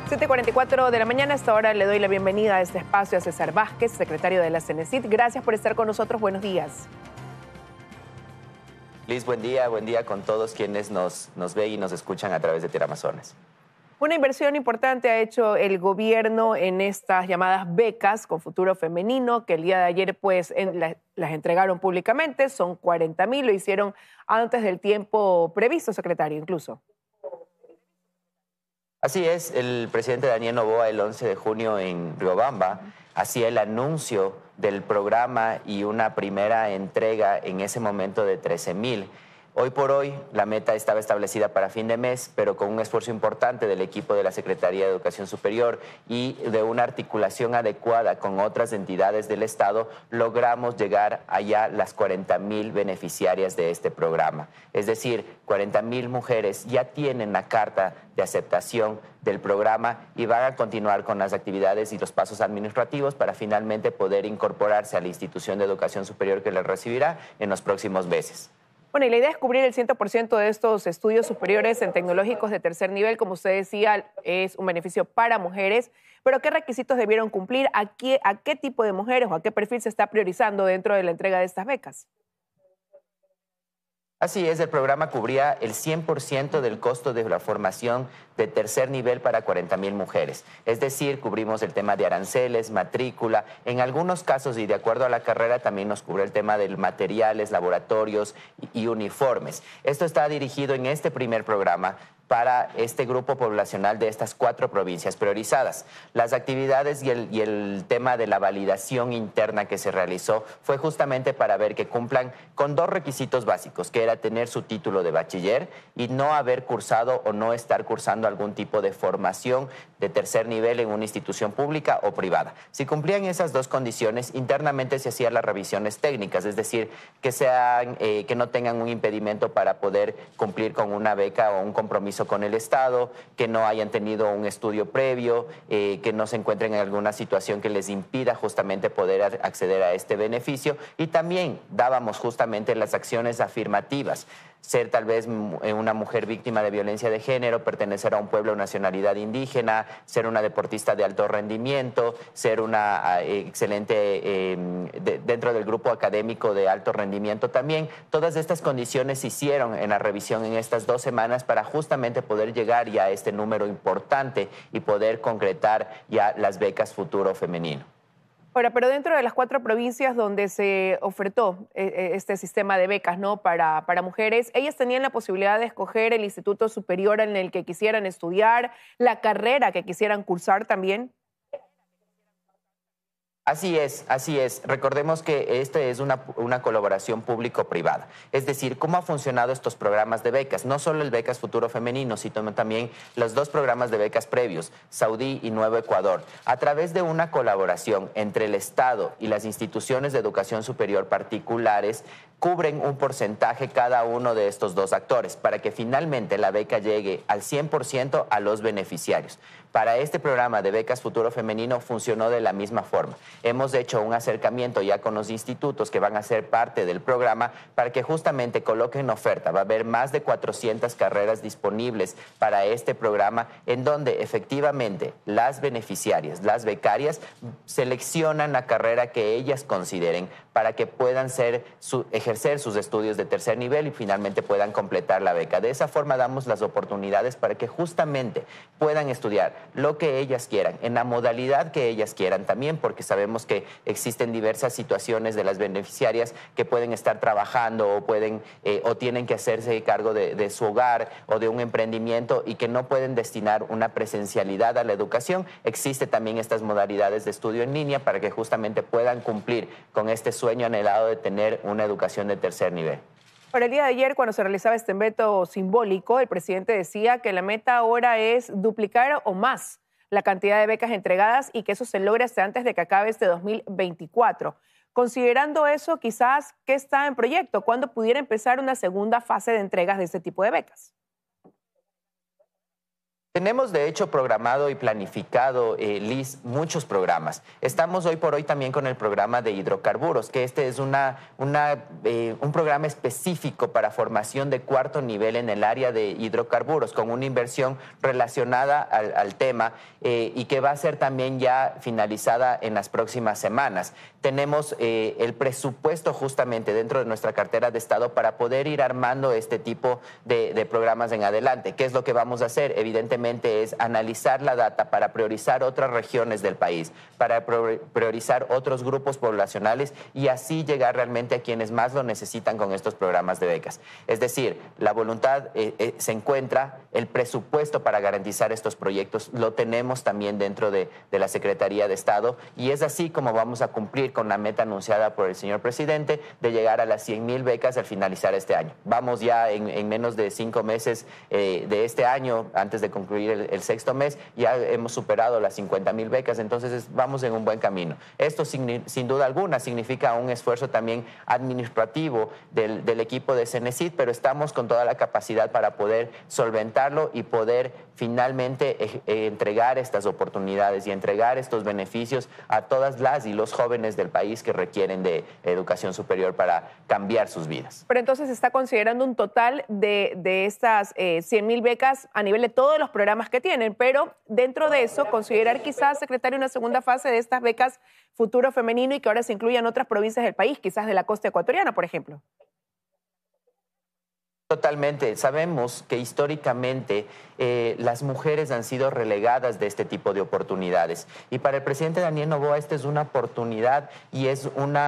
7:44 de la mañana. Hasta ahora le doy la bienvenida a este espacio a César Vázquez, secretario de la CENESID. Gracias por estar con nosotros. Buenos días. Liz, buen día con todos quienes nos ven y nos escuchan a través de Tierra Amazonas. Una inversión importante ha hecho el gobierno en estas llamadas becas con futuro femenino, que el día de ayer las entregaron públicamente. Son 40.000, lo hicieron antes del tiempo previsto, secretario, incluso. Así es, el presidente Daniel Noboa el 11 de junio en Riobamba hacía el anuncio del programa y una primera entrega en ese momento de 13.000. Hoy por hoy la meta estaba establecida para fin de mes, pero con un esfuerzo importante del equipo de la Secretaría de Educación Superior y de una articulación adecuada con otras entidades del Estado, logramos llegar allá las 40.000 beneficiarias de este programa. Es decir, 40.000 mujeres ya tienen la carta de aceptación del programa y van a continuar con las actividades y los pasos administrativos para finalmente poder incorporarse a la institución de educación superior que les recibirá en los próximos meses. Bueno, y la idea es cubrir el 100% de estos estudios superiores en tecnológicos de tercer nivel. Como usted decía, es un beneficio para mujeres. Pero ¿qué requisitos debieron cumplir? ¿A qué tipo de mujeres o a qué perfil se está priorizando dentro de la entrega de estas becas? Así es, el programa cubría el 100% del costo de la formación de tercer nivel para 40.000 mujeres. Es decir, cubrimos el tema de aranceles, matrícula. En algunos casos, y de acuerdo a la carrera, también nos cubre el tema de materiales, laboratorios y uniformes. Esto está dirigido en este primer programa para este grupo poblacional de estas 4 provincias priorizadas. Las actividades y el tema de la validación interna que se realizó fue justamente para ver que cumplan con 2 requisitos básicos, que era tener su título de bachiller y no haber cursado o no estar cursando algún tipo de formación de tercer nivel en una institución pública o privada. Si cumplían esas 2 condiciones, internamente se hacían las revisiones técnicas, es decir, que no tengan un impedimento para poder cumplir con una beca o un compromiso con el Estado, que no hayan tenido un estudio previo, que no se encuentren en alguna situación que les impida justamente poder acceder a este beneficio. Y también dábamos justamente las acciones afirmativas, ser tal vez una mujer víctima de violencia de género, pertenecer a un pueblo o nacionalidad indígena, ser una deportista de alto rendimiento, ser una excelente dentro del grupo académico de alto rendimiento también. Todas estas condiciones se hicieron en la revisión en estas 2 semanas para justamente poder llegar ya a este número importante y poder concretar ya las becas Futuro Femenino. Ahora, pero dentro de las 4 provincias donde se ofertó este sistema de becas, ¿no?, para mujeres, ellas tenían la posibilidad de escoger el instituto superior en el que quisieran estudiar, la carrera que quisieran cursar también. Así es. Recordemos que este es una colaboración público-privada. Es decir, ¿cómo han funcionado estos programas de becas? No solo el Becas Futuro Femenino, sino también los 2 programas de becas previos, Saudí y Nuevo Ecuador. A través de una colaboración entre el Estado y las instituciones de educación superior particulares, cubren un porcentaje cada uno de estos 2 actores para que finalmente la beca llegue al 100% a los beneficiarios. Para este programa de becas Futuro Femenino funcionó de la misma forma. Hemos hecho un acercamiento ya con los institutos que van a ser parte del programa para que justamente coloquen oferta. Va a haber más de 400 carreras disponibles para este programa en donde efectivamente las beneficiarias, las becarias, seleccionan la carrera que ellas consideren para que puedan ejercer sus estudios de tercer nivel y finalmente puedan completar la beca. De esa forma damos las oportunidades para que justamente puedan estudiar lo que ellas quieran, en la modalidad que ellas quieran también, porque sabemos que existen diversas situaciones de las beneficiarias que pueden estar trabajando o tienen que hacerse cargo de su hogar o de un emprendimiento y que no pueden destinar una presencialidad a la educación. Existe también estas modalidades de estudio en línea para que justamente puedan cumplir con este sueño anhelado de tener una educación de tercer nivel. Para el día de ayer, cuando se realizaba este veto simbólico, el presidente decía que la meta ahora es duplicar o más la cantidad de becas entregadas y que eso se logre hasta antes de que acabe este 2024. Considerando eso, quizás, ¿qué está en proyecto? ¿Cuándo pudiera empezar una segunda fase de entregas de este tipo de becas? Tenemos, de hecho, programado y planificado, Liz, muchos programas. Estamos hoy por hoy también con el programa de hidrocarburos, que este es un programa específico para formación de cuarto nivel en el área de hidrocarburos, con una inversión relacionada al tema y que va a ser también ya finalizada en las próximas semanas. Tenemos el presupuesto justamente dentro de nuestra cartera de Estado para poder ir armando este tipo de programas en adelante. ¿Qué es lo que vamos a hacer? Evidentemente, es analizar la data para priorizar otras regiones del país, para priorizar otros grupos poblacionales y así llegar realmente a quienes más lo necesitan con estos programas de becas. Es decir, la voluntad se encuentra, el presupuesto para garantizar estos proyectos lo tenemos también dentro de la Secretaría de Estado y es así como vamos a cumplir con la meta anunciada por el señor presidente de llegar a las 100,000 becas al finalizar este año. Vamos ya en menos de 5 meses de este año, antes de concluir el sexto mes, ya hemos superado las 50,000 becas, entonces vamos en un buen camino. Esto sin duda alguna significa un esfuerzo también administrativo del equipo de Cenecit, pero estamos con toda la capacidad para poder solventarlo y poder finalmente entregar estas oportunidades y entregar estos beneficios a todas las y los jóvenes del país que requieren de educación superior para cambiar sus vidas. Pero entonces se está considerando un total de estas 100,000 becas a nivel de todos los programas que tienen, pero dentro de eso considerar quizás, secretario, una segunda fase de estas becas Futuro Femenino y que ahora se incluyan otras provincias del país, quizás de la costa ecuatoriana, por ejemplo. Totalmente. Sabemos que históricamente las mujeres han sido relegadas de este tipo de oportunidades. Y para el presidente Daniel Noboa esta es una oportunidad y es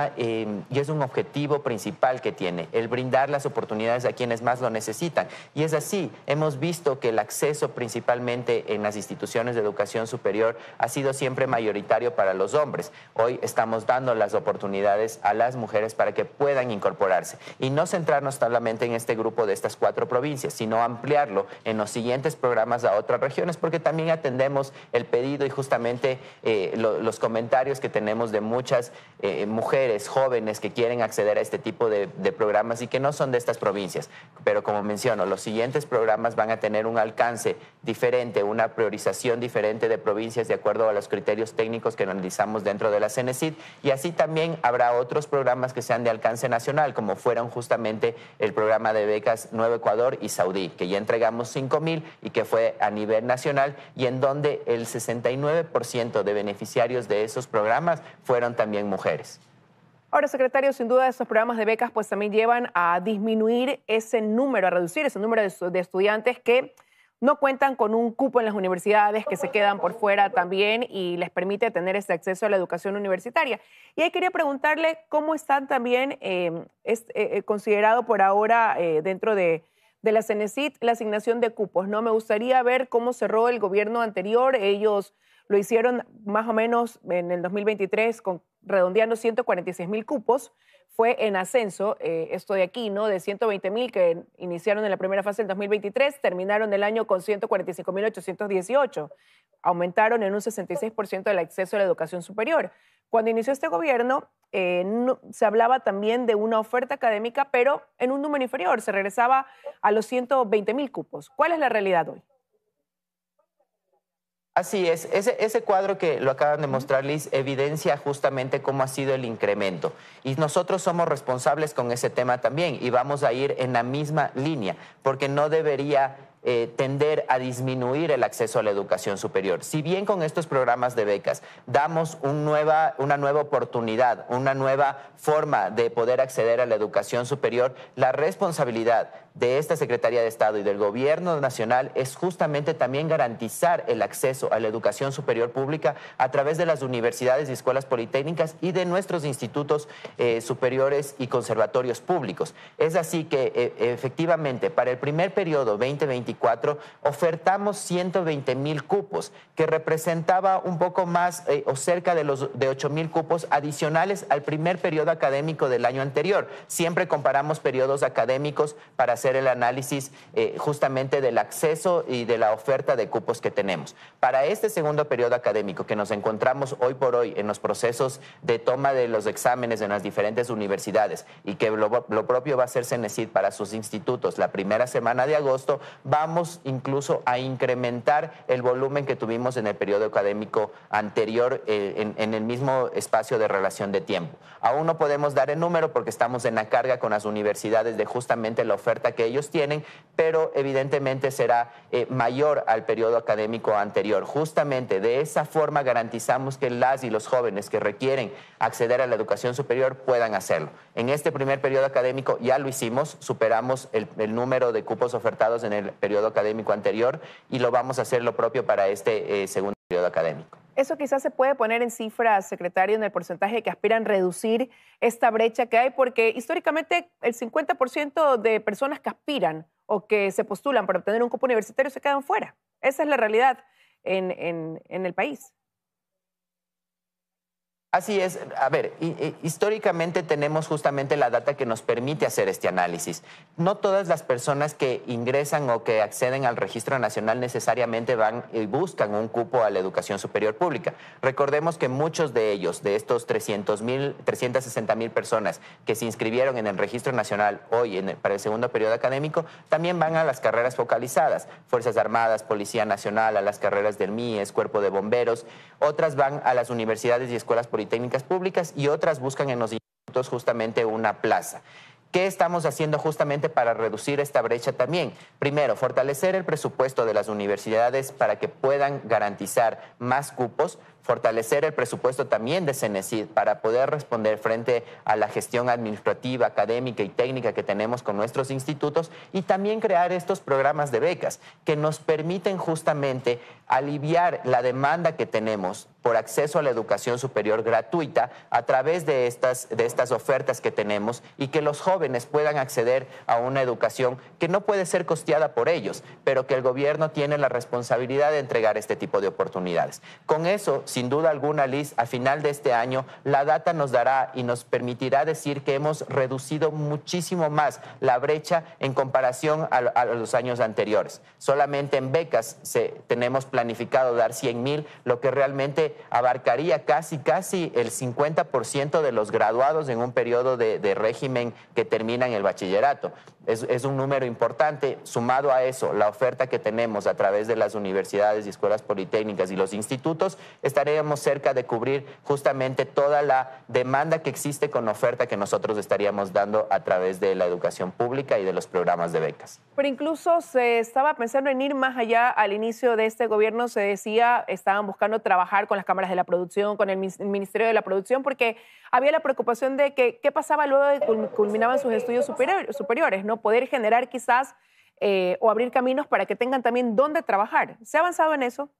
un objetivo principal que tiene, el brindar las oportunidades a quienes más lo necesitan. Y es así, hemos visto que el acceso principalmente en las instituciones de educación superior ha sido siempre mayoritario para los hombres. Hoy estamos dando las oportunidades a las mujeres para que puedan incorporarse y no centrarnos solamente en este grupo de estas 4 provincias, sino ampliarlo en los siguientes programas a otras regiones, porque también atendemos el pedido y justamente los comentarios que tenemos de muchas mujeres jóvenes que quieren acceder a este tipo de programas y que no son de estas provincias. Pero como menciono, los siguientes programas van a tener un alcance diferente, una priorización diferente de provincias de acuerdo a los criterios técnicos que analizamos dentro de la Cenecit y así también habrá otros programas que sean de alcance nacional, como fueron justamente el programa de becas Nuevo Ecuador y Saudí, que ya entregamos 5,000 y que fue a nivel nacional y en donde el 69% de beneficiarios de esos programas fueron también mujeres. Ahora, secretario, sin duda estos programas de becas pues también llevan a disminuir ese número, a reducir ese número de estudiantes que no cuentan con un cupo en las universidades, que se quedan por fuera también y les permite tener ese acceso a la educación universitaria. Y ahí quería preguntarle cómo están también considerado por ahora dentro de la Cenecit la asignación de cupos, ¿no? Me gustaría ver cómo cerró el gobierno anterior. Ellos lo hicieron más o menos en el 2023 redondeando 146,000 cupos. Fue en ascenso esto de aquí, ¿no? De 120,000 que iniciaron en la primera fase del 2023, terminaron el año con 145,818. Aumentaron en un 66% el acceso a la educación superior. Cuando inició este gobierno, se hablaba también de una oferta académica, pero en un número inferior, se regresaba a los 120,000 cupos. ¿Cuál es la realidad hoy? Así es, ese cuadro que lo acaban de mostrar, Liz, evidencia justamente cómo ha sido el incremento. Y nosotros somos responsables con ese tema también y vamos a ir en la misma línea, porque no debería tender a disminuir el acceso a la educación superior. Si bien con estos programas de becas damos una nueva oportunidad, una nueva forma de poder acceder a la educación superior, la responsabilidad de esta Secretaría de Estado y del Gobierno Nacional es justamente también garantizar el acceso a la educación superior pública a través de las universidades y escuelas politécnicas y de nuestros institutos superiores y conservatorios públicos. Es así que efectivamente para el primer periodo 2024 ofertamos 120,000 cupos, que representaba un poco más o cerca de 8,000 cupos adicionales al primer periodo académico del año anterior. Siempre comparamos periodos académicos para hacer el análisis justamente del acceso y de la oferta de cupos que tenemos. Para este segundo periodo académico que nos encontramos hoy por hoy en los procesos de toma de los exámenes en las diferentes universidades y que lo propio va a hacer Cenecit para sus institutos la primera semana de agosto, vamos incluso a incrementar el volumen que tuvimos en el periodo académico anterior en el mismo espacio de relación de tiempo. Aún no podemos dar el número porque estamos en la carga con las universidades de justamente la oferta que ellos tienen, pero evidentemente será mayor al periodo académico anterior. Justamente de esa forma garantizamos que las y los jóvenes que requieren acceder a la educación superior puedan hacerlo. En este primer periodo académico ya lo hicimos, superamos el número de cupos ofertados en el periodo académico anterior y lo vamos a hacer lo propio para este segundo periodo académico. Eso quizás se puede poner en cifras, secretario, en el porcentaje que aspiran reducir esta brecha que hay, porque históricamente el 50% de personas que aspiran o que se postulan para obtener un cupo universitario se quedan fuera. Esa es la realidad en el país. Así es. A ver, históricamente tenemos justamente la data que nos permite hacer este análisis. No todas las personas que ingresan o que acceden al Registro Nacional necesariamente van y buscan un cupo a la educación superior pública. Recordemos que muchos de ellos, de estos 360,000 personas que se inscribieron en el Registro Nacional hoy para el segundo periodo académico, también van a las carreras focalizadas, Fuerzas Armadas, Policía Nacional, a las carreras del MIES, Cuerpo de Bomberos. Otras van a las universidades y escuelas politécnicas públicas y otras buscan en los institutos justamente una plaza. ¿Qué estamos haciendo justamente para reducir esta brecha también? Primero, fortalecer el presupuesto de las universidades para que puedan garantizar más cupos, fortalecer el presupuesto también de CENESID para poder responder frente a la gestión administrativa, académica y técnica que tenemos con nuestros institutos y también crear estos programas de becas que nos permiten justamente aliviar la demanda que tenemos por acceso a la educación superior gratuita a través de estas ofertas que tenemos y que los jóvenes puedan acceder a una educación que no puede ser costeada por ellos, pero que el gobierno tiene la responsabilidad de entregar este tipo de oportunidades. Con eso, sin duda alguna, Liz, a final de este año, la data nos dará y nos permitirá decir que hemos reducido muchísimo más la brecha en comparación a los años anteriores. Solamente en becas tenemos planificado dar 100,000, lo que realmente abarcaría casi el 50% de los graduados en un periodo de régimen que termina en el bachillerato. Es un número importante. Sumado a eso, la oferta que tenemos a través de las universidades y escuelas politécnicas y los institutos, estaríamos cerca de cubrir justamente toda la demanda que existe con oferta que nosotros estaríamos dando a través de la educación pública y de los programas de becas. Pero incluso se estaba pensando en ir más allá. Al inicio de este gobierno se decía, estaban buscando trabajar con las cámaras de la producción, con el Ministerio de la Producción, porque había la preocupación de que qué pasaba luego de que culminaban sus estudios superiores, ¿no? Poder generar quizás o abrir caminos para que tengan también dónde trabajar. ¿Se ha avanzado en eso?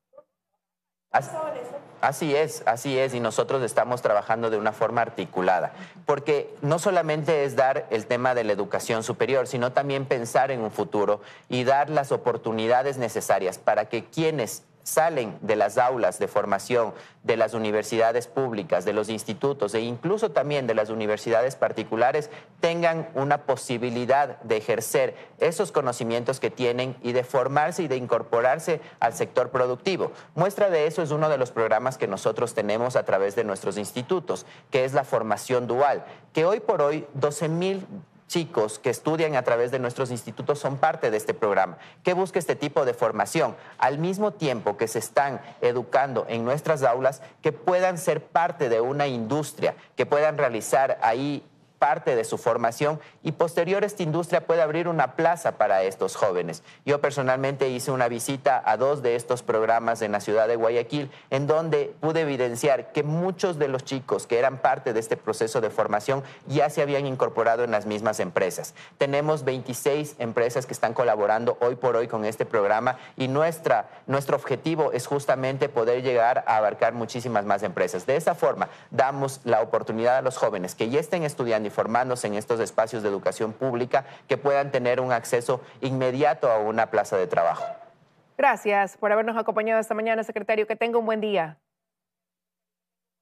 Así es, y nosotros estamos trabajando de una forma articulada, porque no solamente es dar el tema de la educación superior, sino también pensar en un futuro y dar las oportunidades necesarias para que quienes salen de las aulas de formación de las universidades públicas, de los institutos e incluso también de las universidades particulares tengan una posibilidad de ejercer esos conocimientos que tienen y de formarse y de incorporarse al sector productivo. Muestra de eso es uno de los programas que nosotros tenemos a través de nuestros institutos, que es la formación dual, que hoy por hoy 12,000 chicos que estudian a través de nuestros institutos son parte de este programa. ¿Qué busca este tipo de formación? Al mismo tiempo que se están educando en nuestras aulas, que puedan ser parte de una industria, que puedan realizar ahí parte de su formación y posterior esta industria puede abrir una plaza para estos jóvenes. Yo personalmente hice una visita a 2 de estos programas en la ciudad de Guayaquil, en donde pude evidenciar que muchos de los chicos que eran parte de este proceso de formación ya se habían incorporado en las mismas empresas. Tenemos 26 empresas que están colaborando hoy por hoy con este programa y nuestro objetivo es justamente poder llegar a abarcar muchísimas más empresas. De esa forma, damos la oportunidad a los jóvenes que ya estén estudiando y formándose en estos espacios de educación pública que puedan tener un acceso inmediato a una plaza de trabajo. Gracias por habernos acompañado esta mañana, secretario. Que tenga un buen día.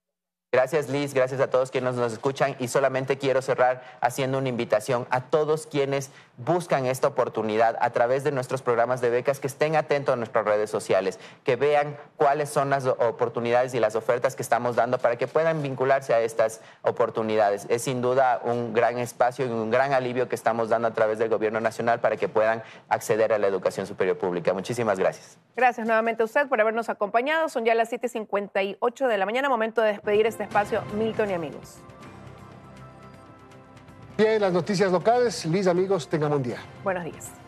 Gracias, Liz, gracias a todos quienes nos escuchan y solamente quiero cerrar haciendo una invitación a todos quienes buscan esta oportunidad a través de nuestros programas de becas, que estén atentos a nuestras redes sociales, que vean cuáles son las oportunidades y las ofertas que estamos dando para que puedan vincularse a estas oportunidades. Es sin duda un gran espacio y un gran alivio que estamos dando a través del Gobierno Nacional para que puedan acceder a la educación superior pública. Muchísimas gracias. Gracias nuevamente a usted por habernos acompañado. Son ya las 7:58 de la mañana, momento de despedir este espacio. Milton y amigos. Bien, las noticias locales. Liz, amigos, tengan buen día. Buenos días.